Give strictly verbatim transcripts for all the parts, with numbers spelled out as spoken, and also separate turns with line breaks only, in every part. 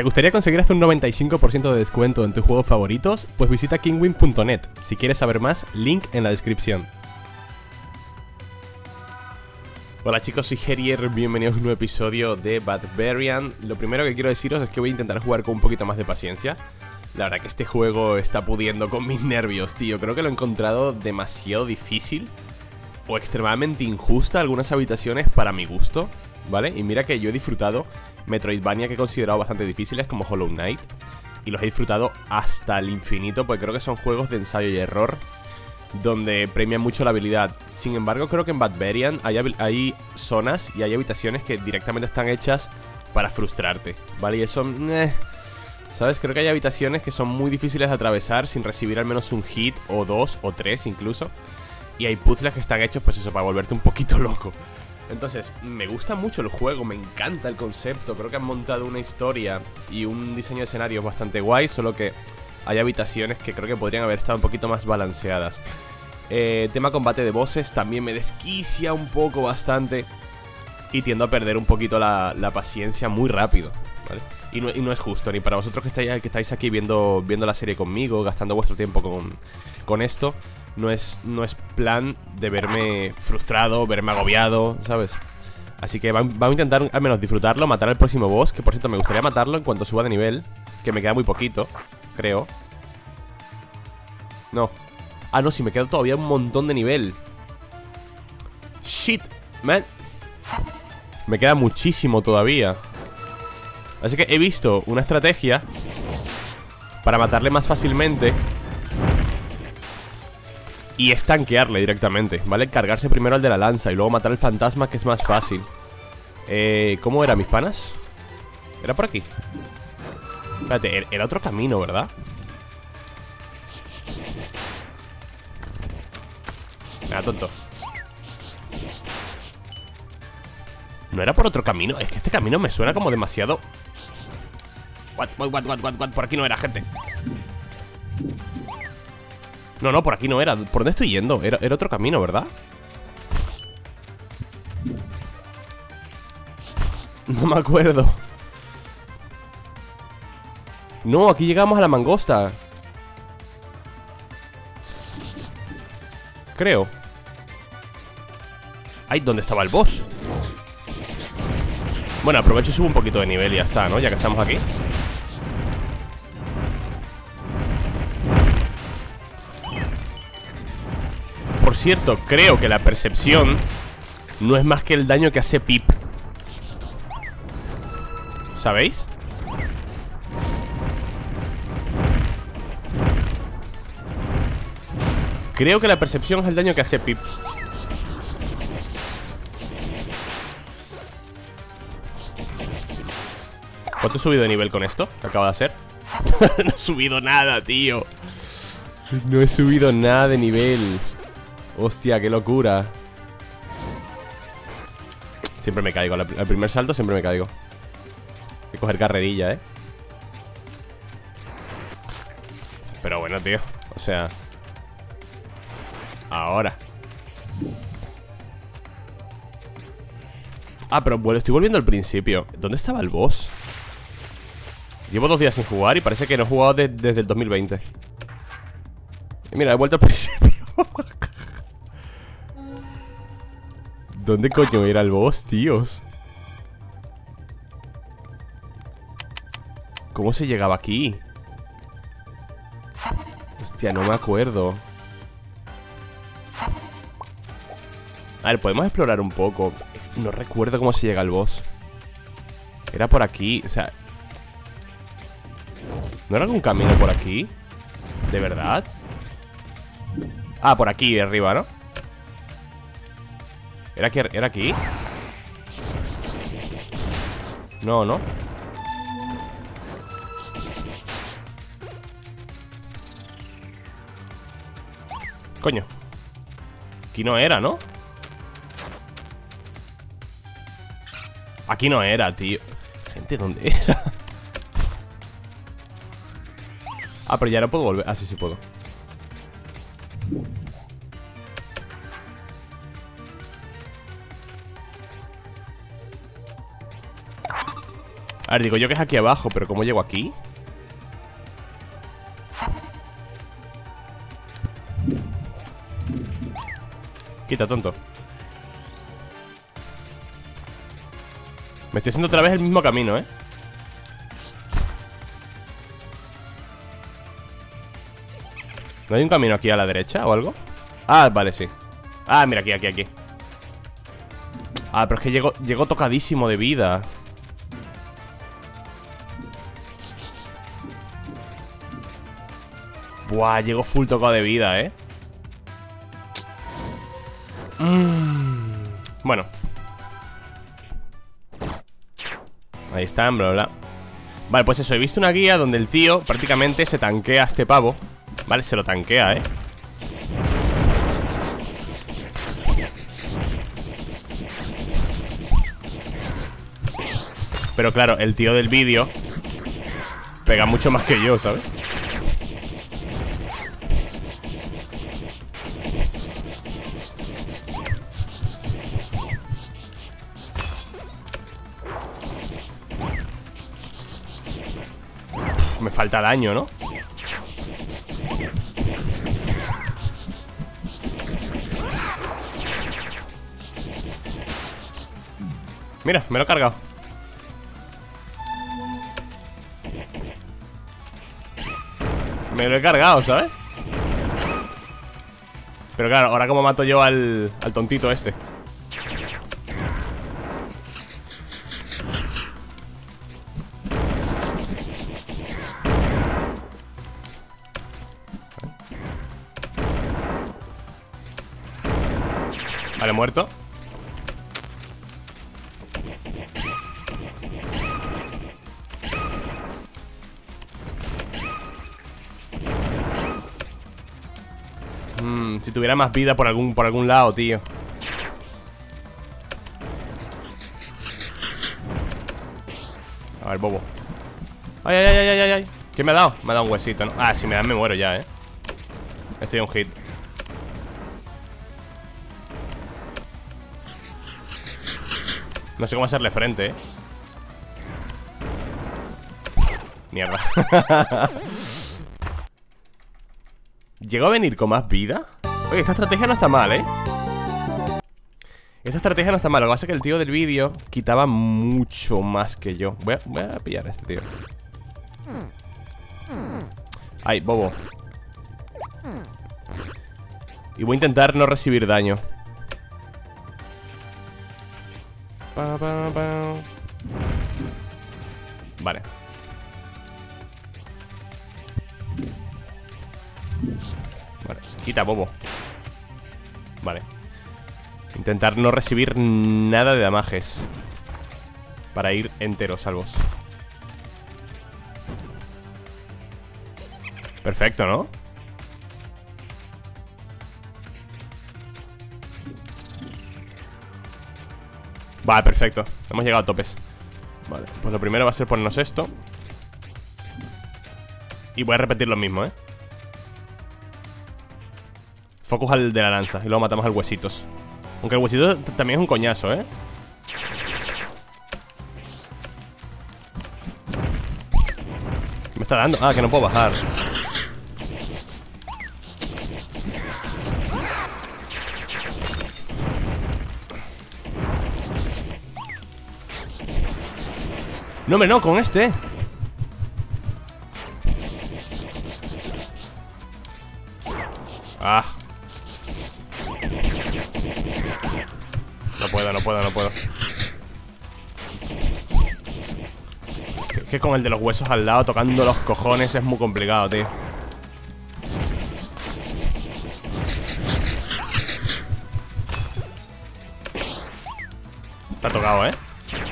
¿Te gustaría conseguir hasta un noventa y cinco por ciento de descuento en tus juegos favoritos? Pues visita kingwin punto net. Si quieres saber más, link en la descripción. Hola chicos, soy Herier, bienvenidos a un nuevo episodio de Barbarian. Lo primero que quiero deciros es que voy a intentar jugar con un poquito más de paciencia. La verdad que este juego está pudiendo con mis nervios, tío. Creo que lo he encontrado demasiado difícil o extremadamente injusta algunas habitaciones para mi gusto, ¿vale? Y mira que yo he disfrutado Metroidvania que he considerado bastante difíciles, como Hollow Knight, y los he disfrutado hasta el infinito, porque creo que son juegos de ensayo y error donde premian mucho la habilidad. Sin embargo, creo que en Barbarian hay, hay zonas y hay habitaciones que directamente están hechas para frustrarte, ¿vale? Y eso, eh, ¿sabes? Creo que hay habitaciones que son muy difíciles de atravesar sin recibir al menos un hit, o dos, o tres incluso. Y hay puzzles que están hechos, pues eso, para volverte un poquito loco. Entonces, me gusta mucho el juego, me encanta el concepto. Creo que han montado una historia y un diseño de escenarios bastante guay, solo que hay habitaciones que creo que podrían haber estado un poquito más balanceadas. eh, Tema combate de bosses también me desquicia un poco bastante, y tiendo a perder un poquito la, la paciencia muy rápido, ¿vale? Y no, y no es justo, ni para vosotros que estáis, que estáis aquí viendo, viendo la serie conmigo, gastando vuestro tiempo con, con esto. No es, no es plan de verme frustrado, verme agobiado, ¿sabes? Así que vamos a intentar al menos disfrutarlo, matar al próximo boss, que por cierto me gustaría matarlo en cuanto suba de nivel, que me queda muy poquito, creo. No. Ah, no, si me queda todavía un montón de nivel. Shit, man. Me queda muchísimo todavía. Así que he visto una estrategia para matarle más fácilmente y estanquearle directamente, ¿vale? Cargarse primero al de la lanza y luego matar al fantasma, que es más fácil. eh, ¿Cómo era, mis panas? ¿Era por aquí? Espérate, era otro camino, ¿verdad? Venga, tonto. ¿No era por otro camino? Es que este camino me suena como demasiado... What, what, what, what, what, what? Por aquí no era, gente. No, no, por aquí no era. ¿Por dónde estoy yendo? Era, era otro camino, ¿verdad? No me acuerdo. No, aquí llegamos a la mangosta, creo. Ay, ¿dónde estaba el boss? Bueno, aprovecho y subo un poquito de nivel y ya está, ¿no? Ya que estamos aquí. Por cierto, creo que la percepción no es más que el daño que hace Pip, ¿sabéis? Creo que la percepción es el daño que hace Pip. ¿Cuánto he subido de nivel con esto que acabo de hacer? No he subido nada, tío. No he subido nada de nivel. Hostia, qué locura. Siempre me caigo, al primer salto siempre me caigo. Hay que coger carrerilla, eh. Pero bueno, tío, o sea, ahora. Ah, pero bueno, estoy volviendo al principio. ¿Dónde estaba el boss? Llevo dos días sin jugar y parece que no he jugado de, desde el dos mil veinte. Y mira, he vuelto al principio. ¿Dónde coño era el boss, tíos? ¿Cómo se llegaba aquí? Hostia, no me acuerdo. A ver, podemos explorar un poco. No recuerdo cómo se llega al boss. Era por aquí, o sea... ¿No era algún camino por aquí? ¿De verdad? Ah, por aquí arriba, ¿no? ¿Era aquí? ¿Era aquí? No, no. Coño. Aquí no era, ¿no? Aquí no era, tío. Gente, ¿dónde era? Ah, pero ya no puedo volver. Ah, sí, sí puedo. A ver, digo yo que es aquí abajo, pero ¿cómo llego aquí? Quita, tonto. Me estoy haciendo otra vez el mismo camino, ¿eh? ¿No hay un camino aquí a la derecha o algo? Ah, vale, sí. Ah, mira, aquí, aquí, aquí. Ah, pero es que llego, llego tocadísimo de vida. Buah, llego full tocado de vida, ¿eh? Mm. Bueno. Ahí está, bla, bla. Vale, pues eso, he visto una guía donde el tío prácticamente se tanquea a este pavo. Vale, se lo tanquea, ¿eh? Pero claro, el tío del vídeo pega mucho más que yo, ¿sabes? Me falta daño, ¿no? Mira, me lo he cargado. Me lo he cargado, ¿sabes? Pero claro, ahora como mato yo al, al tontito este. Vale, muerto. Mm, si tuviera más vida por algún, por algún lado, tío. A ver, bobo. Ay, ay, ay, ay, ay, ay. ¿Qué me ha dado? Me ha dado un huesito, ¿no? Ah, si me dan me muero ya, eh. Estoy a un hit. No sé cómo hacerle frente, eh. Mierda. ¿Llegó a venir con más vida? Oye, esta estrategia no está mal, ¿eh? Esta estrategia no está mal. Lo que pasa es que el tío del vídeo quitaba mucho más que yo. Voy a, voy a pillar a este tío. Ay, bobo. Y voy a intentar no recibir daño. Pa, pa, pa. Vale. Vale, quita, bobo. Vale. Intentar no recibir nada de damages para ir enteros, salvos. Perfecto, ¿no? Vale, perfecto. Hemos llegado a topes. Vale, pues lo primero va a ser ponernos esto. Y voy a repetir lo mismo, ¿eh? Focus al de la lanza. Y luego matamos al huesitos. Aunque el huesito también es un coñazo, ¿eh? ¿Qué me está dando? Ah, que no puedo bajar. No, hombre, no, con este. Ah. No puedo, no puedo, no puedo. Es que con el de los huesos al lado tocando los cojones es muy complicado, tío. Está tocado, ¿eh?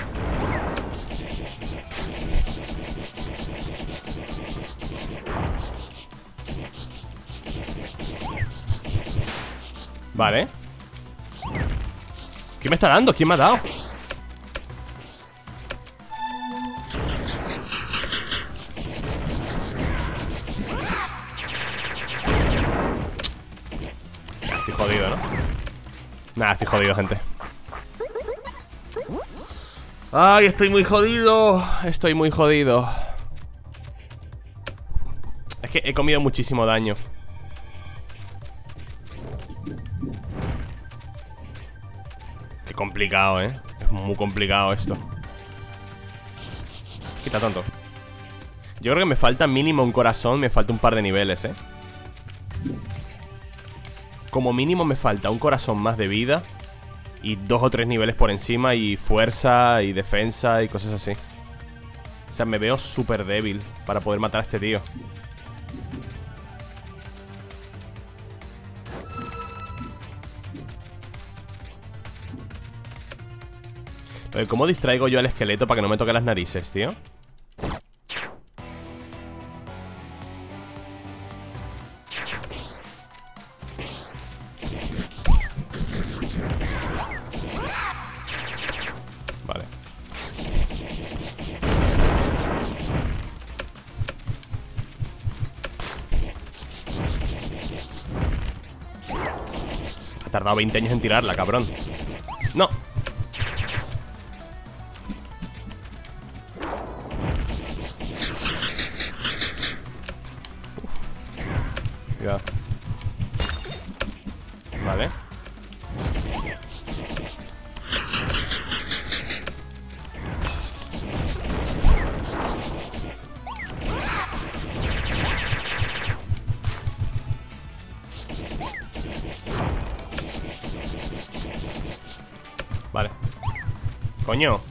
Vale. ¿Qué me está dando? ¿Quién me ha dado? Estoy jodido, ¿no? Nada, estoy jodido, gente. Ay, estoy muy jodido. Estoy muy jodido. Es que he comido muchísimo daño. Qué complicado, eh. Es muy complicado esto. Quita tonto. Yo creo que me falta mínimo un corazón. Me falta un par de niveles, eh. Como mínimo me falta un corazón más de vida y dos o tres niveles por encima. Y fuerza y defensa y cosas así. O sea, me veo súper débil para poder matar a este tío. Pero ¿cómo distraigo yo al esqueleto para que no me toque las narices, tío? Vale. Ha tardado veinte años en tirarla, cabrón. No. Cuidado. Vale. Vale. Coño.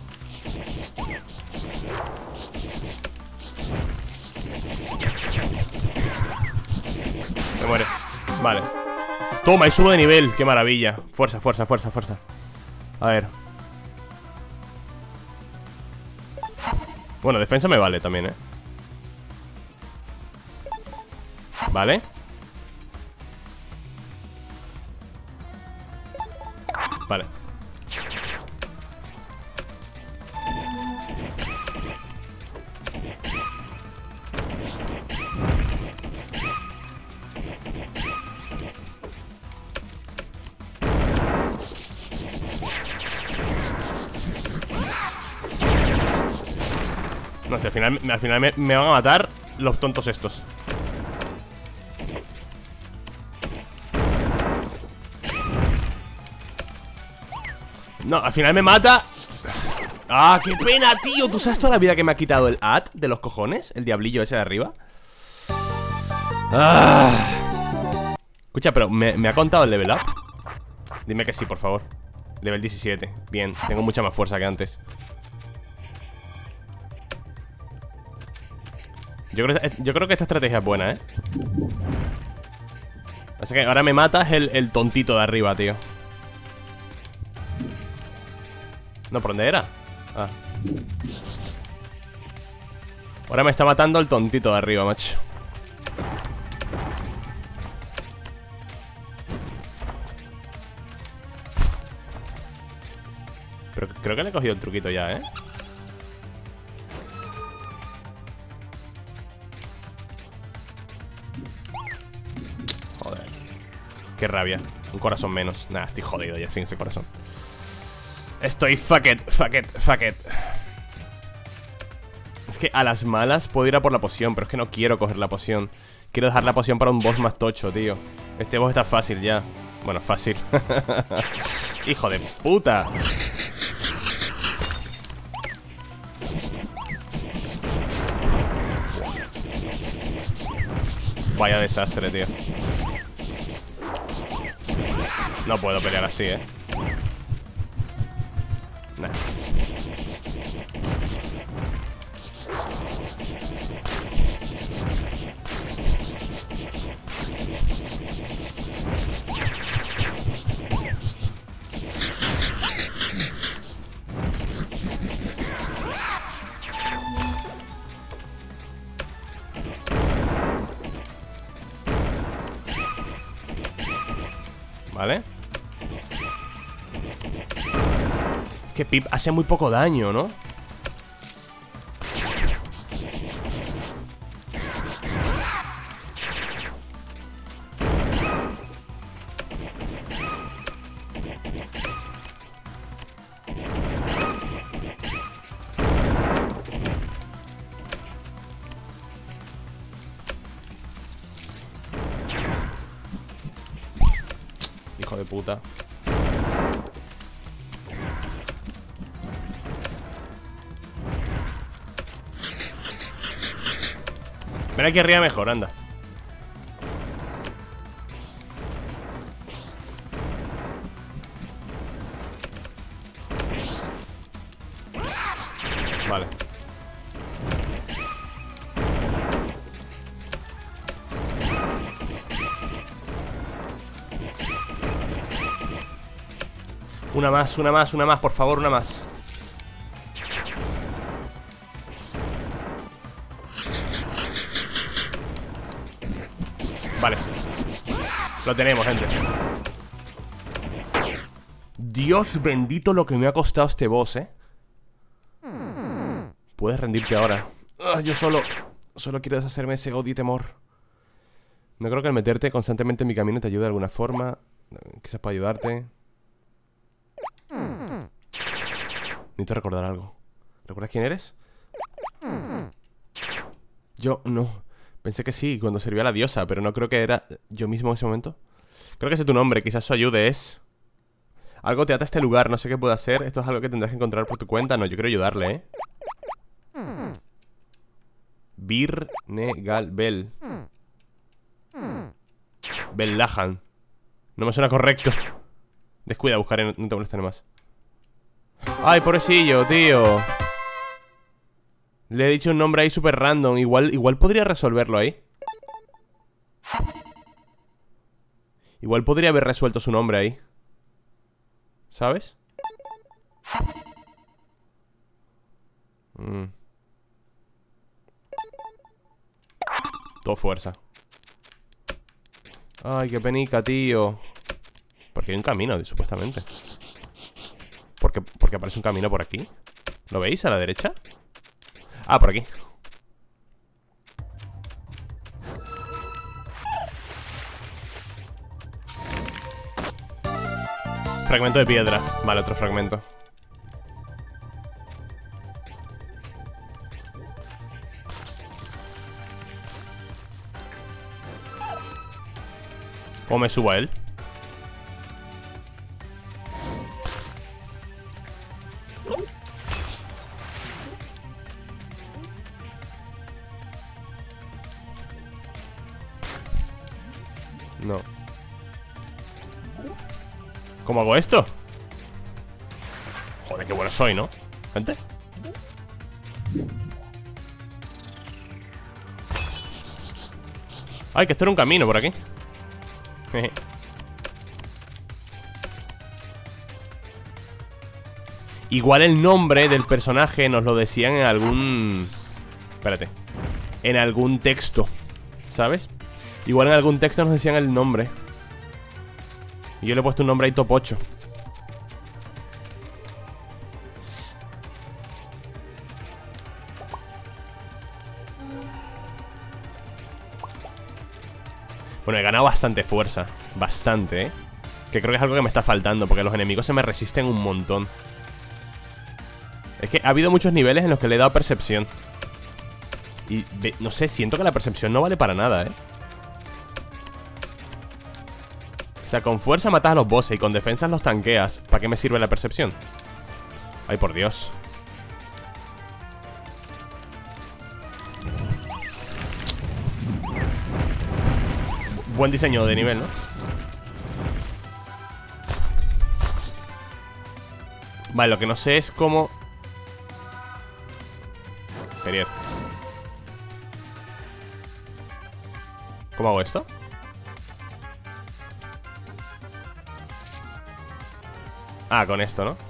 Me muere. Vale. Toma, y subo de nivel. Qué maravilla. Fuerza, fuerza, fuerza, fuerza. A ver. Bueno, defensa me vale también, eh. Vale. Vale. No sé, al final, al final me, me van a matar los tontos estos. No, al final me mata. ¡Ah, qué pena, tío! ¿Tú sabes toda la vida que me ha quitado el A T de los cojones? El diablillo ese de arriba. ¡Ah! Escucha, pero ¿me, ¿me ha contado el level up? Dime que sí, por favor. Level diecisiete. Bien, tengo mucha más fuerza que antes. Yo creo, yo creo que esta estrategia es buena, ¿eh? Así que ahora me matas el, el tontito de arriba, tío. No, ¿por dónde era? Ah. Ahora me está matando el tontito de arriba, macho. Pero creo que le he cogido el truquito ya, ¿eh? Joder. Qué rabia. Un corazón menos. Nah, estoy jodido ya sin ese corazón. Estoy fuck it, fuck it, fuck it. Es que a las malas puedo ir a por la poción, pero es que no quiero coger la poción. Quiero dejar la poción para un boss más tocho, tío. Este boss está fácil ya. Bueno, fácil. Hijo de puta. Vaya desastre, tío. No puedo pelear así, eh. Nah. Vale. Que Pip hace muy poco daño, ¿no? hijo de puta. Ven aquí arriba mejor, anda. Vale. Una más, una más, una más, por favor, una más. Vale. Lo tenemos, gente. Dios bendito lo que me ha costado este boss, eh. Puedes rendirte ahora. Ah, yo solo Solo quiero deshacerme de ese odio y temor. No creo que el meterte constantemente en mi camino te ayude de alguna forma. Quizás pueda ayudarte. Necesito recordar algo. ¿Recuerdas quién eres? Yo no. Pensé que sí, cuando servía a la diosa, pero no creo que era yo mismo en ese momento. Creo que sé tu nombre, quizás su ayude es... Algo te ata a este lugar, no sé qué puedo hacer. Esto es algo que tendrás que encontrar por tu cuenta. No, yo quiero ayudarle, ¿eh? Birnegal Bell Bellahan. No me suena correcto. Descuida, buscaré, no, no te molestaré más. Ay, pobrecillo, tío. Le he dicho un nombre ahí súper random. Igual, igual podría resolverlo ahí. Igual podría haber resuelto su nombre ahí. ¿Sabes? Mm. Todo fuerza. Ay, qué penica, tío. Porque hay un camino, supuestamente. ¿Por qué, porque aparece un camino por aquí? ¿Lo veis a la derecha? Ah, por aquí. Fragmento de piedra. Vale, otro fragmento. ¿Cómo me subo a él? No. ¿Cómo hago esto? Joder, qué bueno soy, ¿no? Gente. Ay, que esto era un camino por aquí. Igual el nombre del personaje nos lo decían en algún... Espérate. En algún texto, ¿sabes? Igual en algún texto nos decían el nombre. Y yo le he puesto un nombre ahí top ocho. Bueno, he ganado bastante fuerza. Bastante, ¿eh? Que creo que es algo que me está faltando, porque los enemigos se me resisten un montón. Es que ha habido muchos niveles en los que le he dado percepción. Y, no sé, siento que la percepción no vale para nada, ¿eh? O sea, con fuerza matas a los bosses y con defensas los tanqueas. ¿Para qué me sirve la percepción? Ay, por Dios. Buen diseño de nivel, ¿no? Vale, lo que no sé es cómo... Quería... ¿Cómo hago esto? Ah, con esto, ¿no?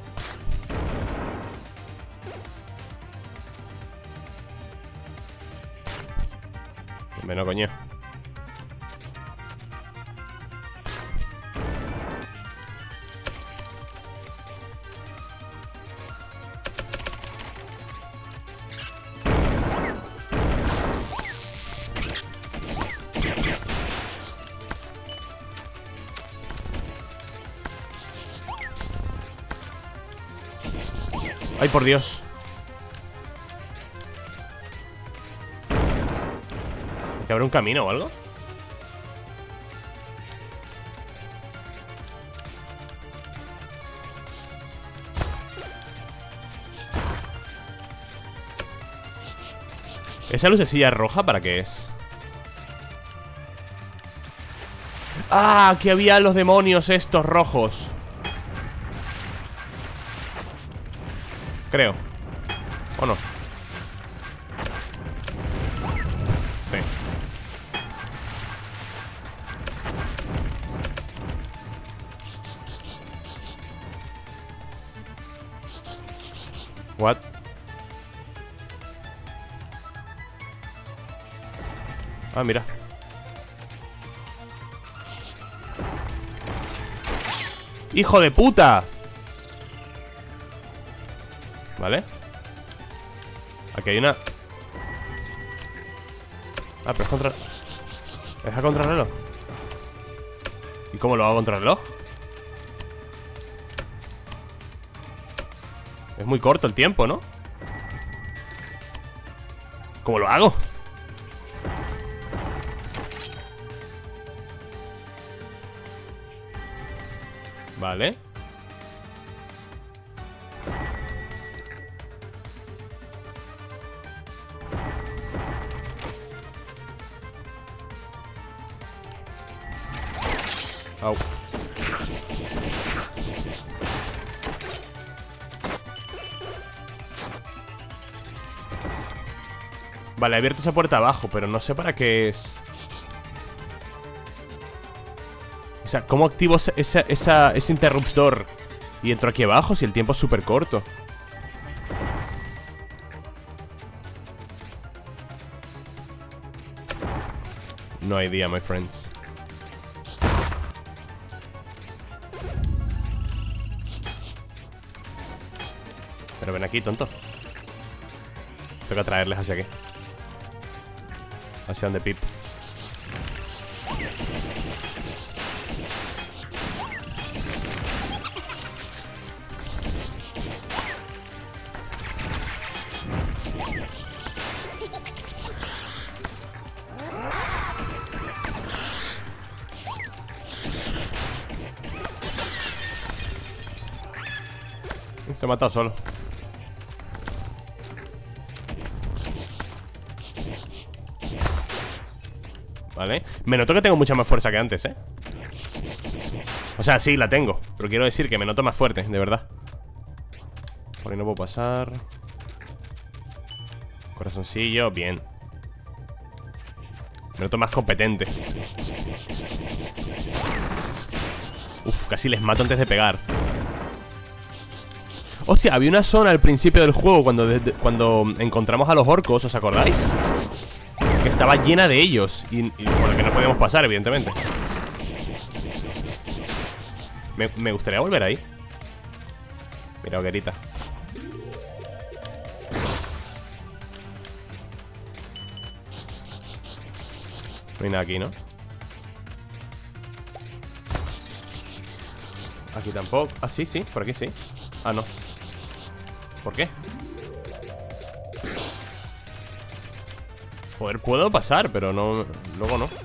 Hombre, no, coño. Ay, por Dios. ¿Que habrá un camino o algo? ¿Esa lucecilla roja para qué es? ¡Ah! Que había los demonios estos rojos. Creo. ¿O no? Sí. What? Ah, mira. ¡Hijo de puta! Vale. Aquí hay una... Ah, pero es contra... ¿Es a contrarreloj? ¿Y cómo lo hago a contrarreloj? Es muy corto el tiempo, ¿no? ¿Cómo lo hago? Vale. Au. Vale, he abierto esa puerta abajo, pero no sé para qué es. O sea, ¿cómo activo esa, esa, esa, ese interruptor? Y entro aquí abajo si el tiempo es súper corto. No idea, my friends. Pero ven aquí, tonto. Tengo que traerles hacia aquí. Hacia donde Pip. Se ha matado solo. Vale. Me noto que tengo mucha más fuerza que antes, ¿eh? O sea, sí, la tengo. Pero quiero decir que me noto más fuerte, de verdad. Por ahí no puedo pasar. Corazoncillo, bien. Me noto más competente. Uf, casi les mato antes de pegar. Hostia, había una zona al principio del juego cuando, de, cuando encontramos a los orcos, ¿os acordáis? Que estaba llena de ellos y, y por la que no podíamos pasar, evidentemente. Me, me gustaría volver ahí. Mira, hoguerita. No hay nada aquí, ¿no? Aquí tampoco. Ah, sí, sí, por aquí sí. Ah, no. ¿Por qué? Joder, puedo pasar, pero no. Luego no.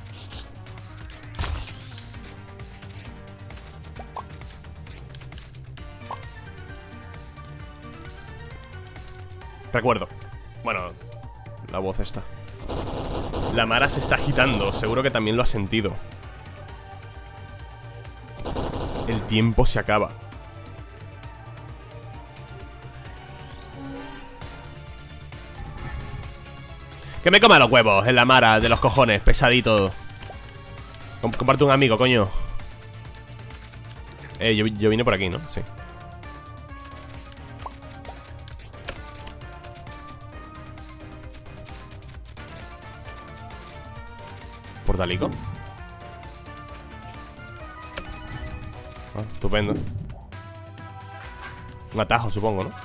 Recuerdo. Bueno, la voz está. La Mara se está agitando. Seguro que también lo ha sentido. El tiempo se acaba. Que me coma los huevos en la Mara de los cojones, pesadito. Comparte un amigo, coño. Eh, yo, yo vine por aquí, ¿no? Sí. ¿Portalico? Ah, estupendo. Un atajo, supongo, ¿no?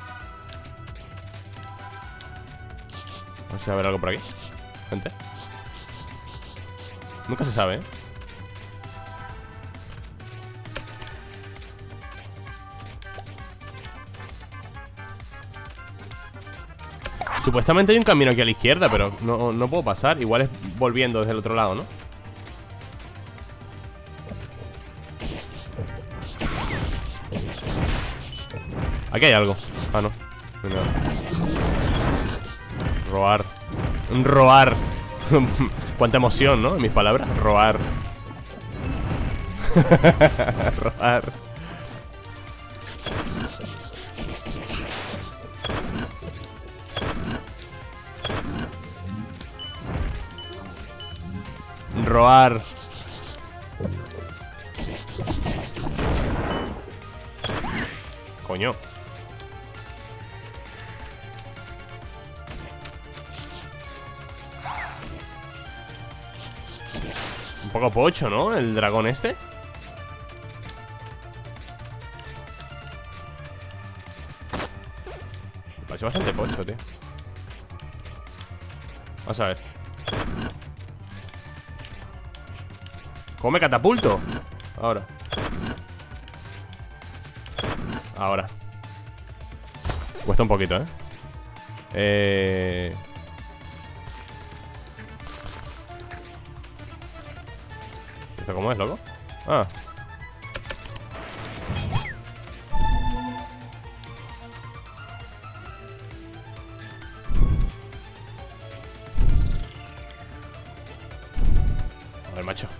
A ver si va a haber algo por aquí. Gente. Nunca se sabe, ¿eh? Supuestamente hay un camino aquí a la izquierda, pero no, no puedo pasar. Igual es volviendo desde el otro lado, ¿no? Aquí hay algo. Ah, no. No hay nada. Robar. Roar. Cuánta emoción, ¿no? En mis palabras. Roar. Roar. Roar. Coño. Un poco pocho, ¿no? El dragón este. Me parece bastante pocho, tío. Vamos a ver. ¿Cómo me catapulto? Ahora. Ahora. Cuesta un poquito, ¿eh? Eh... ¿Esto cómo es, loco? Ah. A ver, macho.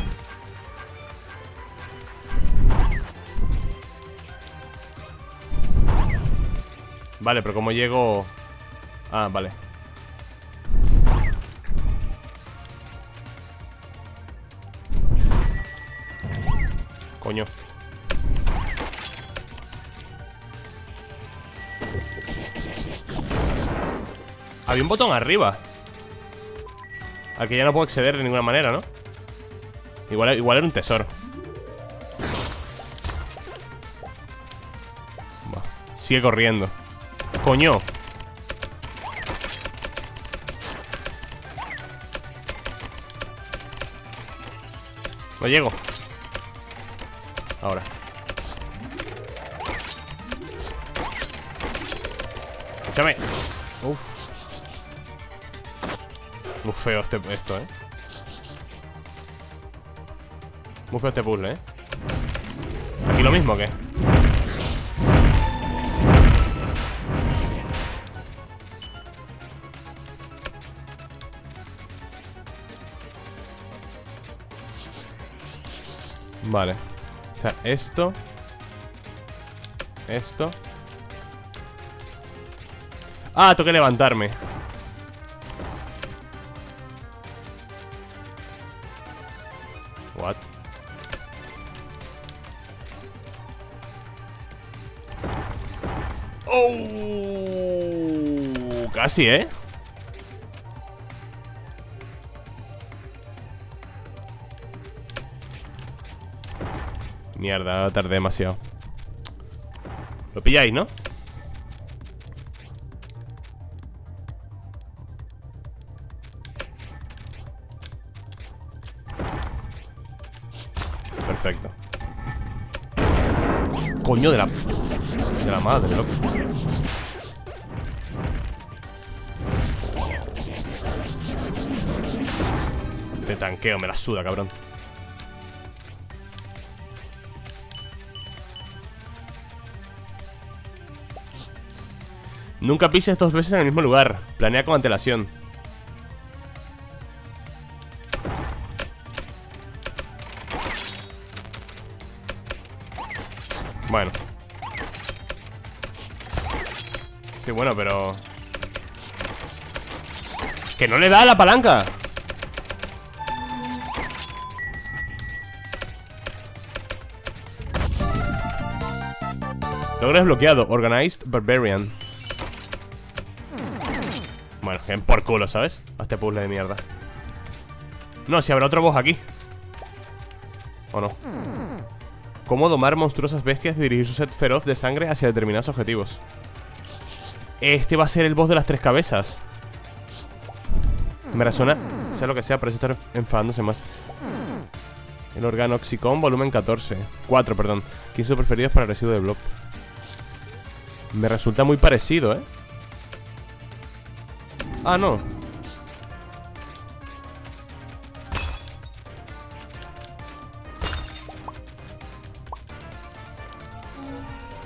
Vale, pero ¿cómo llego? Ah, vale. Coño. Había un botón arriba al que ya no puedo acceder de ninguna manera, ¿no? Igual, igual era un tesoro. Bah, sigue corriendo. Coño. No llego. Ahora. Escúchame. Uf. Muy feo este, esto, eh. Muy feo este puzzle, eh. ¿Aquí lo mismo o qué? Vale. O sea, esto. Esto. Ah, tengo que levantarme. What? Oh, casi, ¿eh? Mierda, tardé demasiado. Lo pilláis, ¿no? Perfecto. Coño de la... De la madre, loco. Te tanqueo, me la suda, cabrón. Nunca pises dos veces en el mismo lugar. Planea con antelación. Bueno. Sí, bueno, pero... ¡Que no le da a la palanca! Logro desbloqueado. Organized Barbarian. Bueno, que por culo, ¿sabes? A este puzzle de mierda. No, si habrá otro boss aquí. ¿O no? Cómo domar monstruosas bestias y dirigir su set feroz de sangre hacia determinados objetivos. Este va a ser el boss de las tres cabezas. Me resuena, sea lo que sea, parece estar enfadándose más. El Organoxicon, volumen catorce. cuatro, perdón. quince preferidos para el residuo de Blob. Me resulta muy parecido, ¿eh? Ah, no.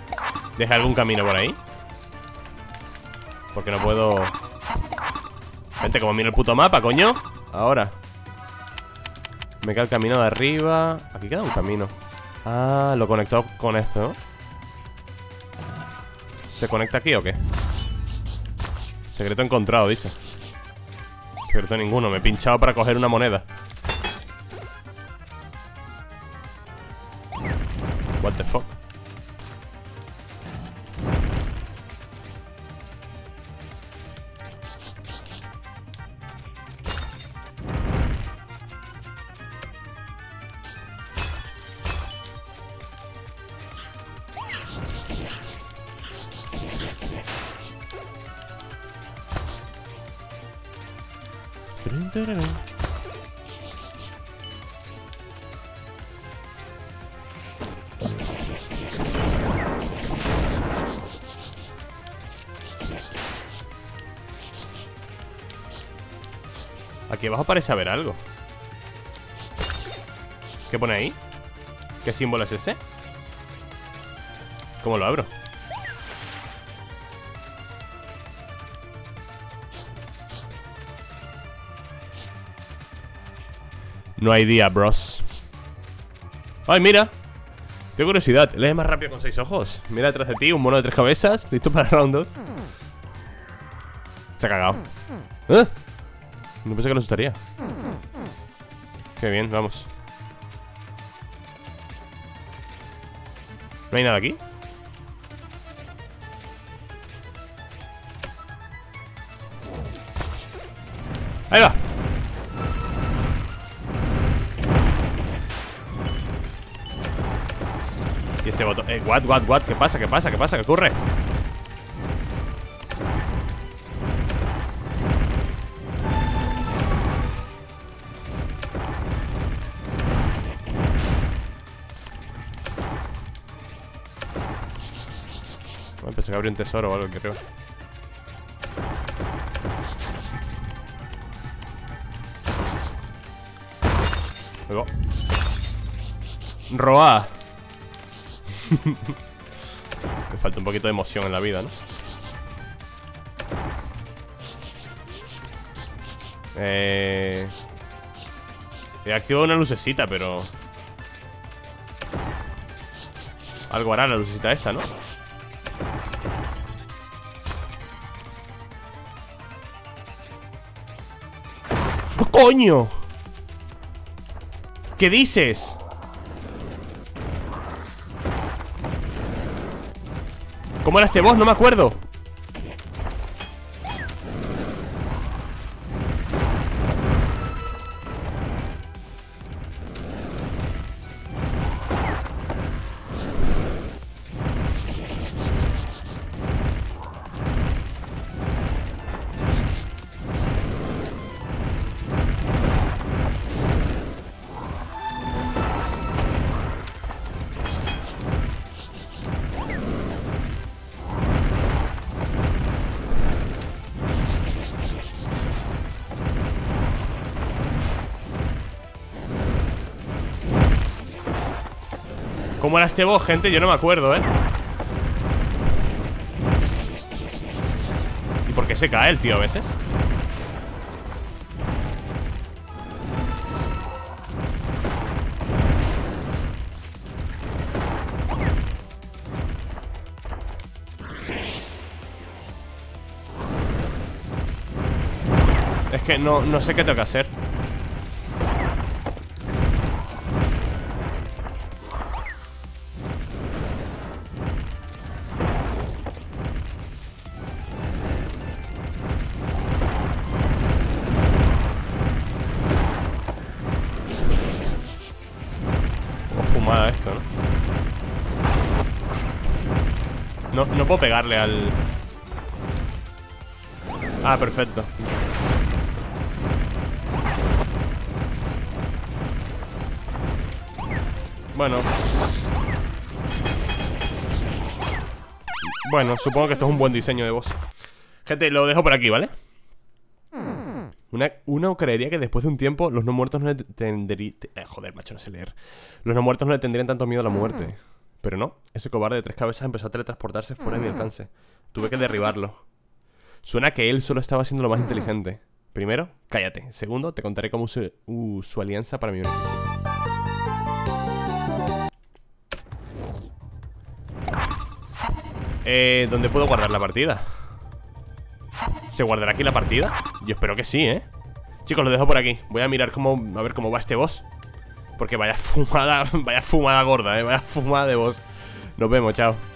¿Deja algún camino por ahí? Porque no puedo... Gente, como miro el puto mapa, coño. Ahora me queda el camino de arriba. Aquí queda un camino. Ah, lo conectó con esto, ¿no? ¿Se conecta aquí o qué? Secreto encontrado, dice. Secreto ninguno, me he pinchado para coger una moneda. What the fuck. Aquí abajo parece haber algo. ¿Qué pone ahí? ¿Qué símbolo es ese? ¿Cómo lo abro? No hay día, bros. ¡Ay, mira! Tengo curiosidad. ¿Lees más rápido con seis ojos? Mira detrás de ti, un mono de tres cabezas. Listo para round dos. Se ha cagado. ¿Eh? No pensé que lo asustaría. Qué bien, vamos. ¿No hay nada aquí? ¡Ahí va! Y ese botón... Eh, what, what, what? ¿Qué pasa? ¿Qué pasa? ¿Qué pasa? ¿Qué ocurre? Bueno, pensé que habría un tesoro o algo, creo. Luego. Roa. Me falta un poquito de emoción en la vida, ¿no? Eh... He activado una lucecita, pero... algo hará la lucecita esta, ¿no? ¡Oh, coño! ¿Qué dices? ¿Cómo era este boss? No me acuerdo. ¿Cómo era este boss, gente? Yo no me acuerdo, ¿eh? ¿Y por qué se cae el tío a veces? Es que no, no sé qué tengo que hacer. Esto, ¿no? No, no puedo pegarle al... Ah, perfecto. Bueno. Bueno, supongo que esto es un buen diseño de boss. Gente, lo dejo por aquí, ¿vale? Una, una creería que después de un tiempo los no muertos no le tendrían... Eh, joder, macho, no sé leer. Los no muertos no le tendrían tanto miedo a la muerte. Pero no, ese cobarde de tres cabezas empezó a teletransportarse fuera de mi alcance. Tuve que derribarlo. Suena que él solo estaba siendo lo más inteligente. Primero, cállate. Segundo, te contaré cómo usé uh, su alianza para mi beneficio. Eh, ¿dónde puedo guardar la partida? ¿Se guardará aquí la partida? Yo espero que sí, ¿eh? Chicos, lo dejo por aquí. Voy a mirar cómo, a ver cómo va este boss. Porque vaya fumada, vaya fumada gorda, ¿eh? Vaya fumada de boss. Nos vemos, chao.